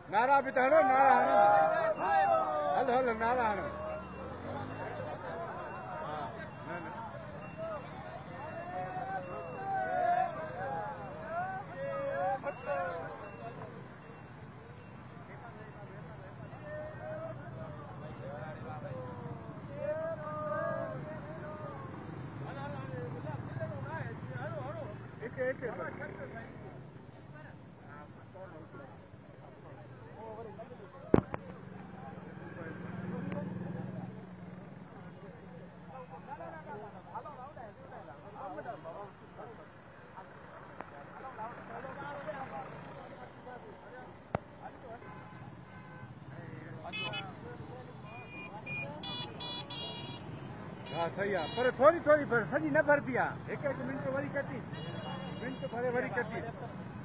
नारा बि त हणो नारा हणो हलो नारा हणो हाँ सही है पर थोड़ी थोड़ी भर सॼी न भरती आहे हिकु हिकु मिंट वरी कटी मिंट भरे वरी कटी